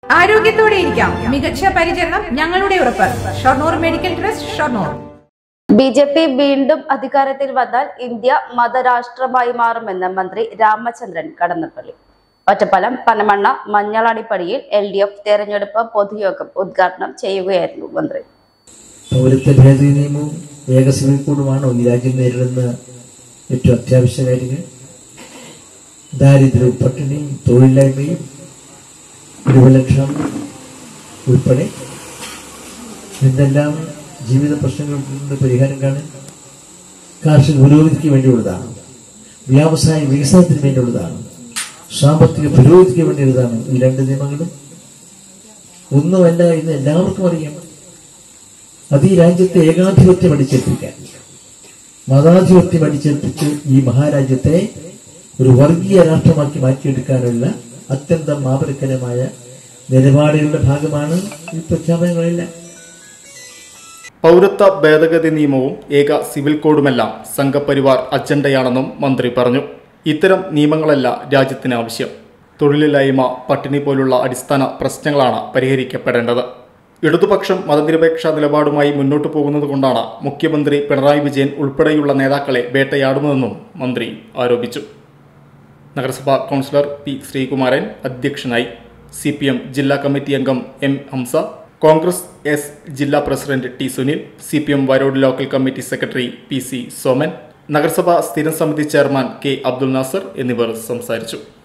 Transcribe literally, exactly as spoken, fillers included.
ആരോഗ്യത്തോടെ ഇരിക്കാം. മികച്ച പരിചരണം ഞങ്ങളുടെ ഉറപ്പ്. Shoranur medical trust, Shoranur. B J P വീണ്ടും അധികാരത്തിൽ വന്നാൽ ഇന്ത്യ മതരാഷ്ട്രമായി മാറുമെന്ന് മന്ത്രി രാമചന്ദ്രൻ കടന്നപ്പള്ളി. ഒറ്റപ്പാലം പനമണ്ണ മഞ്ഞളാടിപ്പടിയിൽ എൽ ഡി എഫ് തെരഞ്ഞെടുപ്പ് പൊതുയോഗം ഉദ്ഘാടനം ചെയ്യുകയായിരുന്നു മന്ത്രി. പൗരത്വ ഭേദഗതി നിയമവും ഏക സിവിൽ കോഡുമാണോ ഈ രാജ്യം നേരിടുന്ന ഏറ്റവും അത്യാവശ്യ കാര്യങ്ങൾ? ദാരിദ്ര്യവും പട്ടിണിയും തൊഴിലില്ലായ്മയും കുടിവെള്ളക്ഷാമം ഉൾപ്പെടെ എന്തെല്ലാം ജീവിത പ്രശ്നങ്ങൾക്ക് നിന്ന് പരിഹാരം കാണാൻ കാർഷിക പുരോഗതിക്ക് വേണ്ടിയുള്ളതാണ്, വ്യാവസായ വികസനത്തിന് വേണ്ടിയുള്ളതാണ്, സാമ്പത്തിക പുരോഗതിക്ക് വേണ്ടിയുള്ളതാണ് ഈ രണ്ട് നിയമങ്ങളും. ഒന്നുമല്ല എന്ന് എല്ലാവർക്കും അറിയാം. അത് ഈ രാജ്യത്തെ ഏകാധിപത്യം അടിച്ചേൽപ്പിക്കാൻ, മതാധിപത്യം അടിച്ചേൽപ്പിച്ച് ഈ മഹാരാജ്യത്തെ ഒരു വർഗീയ രാഷ്ട്രമാക്കി മാറ്റിയെടുക്കാനുള്ള അത്യന്തം ആപൽക്കരമായ നിലപാടുകളുടെ ഭാഗമാണ് ഈ പ്രഖ്യാപനങ്ങളെല്ലാം. പൗരത്വ ഭേദഗതി നിയമവും ഏക സിവിൽ കോഡുമെല്ലാം സംഘപരിവാർ അജണ്ടയാണെന്നും മന്ത്രി പറഞ്ഞു. ഇത്തരം നിയമങ്ങളല്ല രാജ്യത്തിന് ആവശ്യം. തൊഴിലില്ലായ്മ, പട്ടിണി പോലുള്ള അടിസ്ഥാന പ്രശ്നങ്ങളാണ് പരിഹരിക്കപ്പെടേണ്ടത്. ഇടതുപക്ഷം മതനിരപേക്ഷ നിലപാടുമായി മുന്നോട്ടു പോകുന്നതുകൊണ്ടാണ് മുഖ്യമന്ത്രി പിണറായി വിജയൻ ഉൾപ്പെടെയുള്ള നേതാക്കളെ വേട്ടയാടുന്നതെന്നും മന്ത്രി ആരോപിച്ചു. നഗരസഭാ കൗൺസിലർ പി ശ്രീകുമാരൻ അധ്യക്ഷനായി. സി പി എം ജില്ലാ കമ്മിറ്റി അംഗം എം ഹംസ, കോൺഗ്രസ് എസ് ജില്ലാ president T Sunil, C P M Varode local committee secretary P C Soman, നഗരസഭാ സ്ഥിരം സമിതി ചെയർമാൻ കെ അബ്ദുൽ നാസർ എന്നിവർ സംസാരിച്ചു.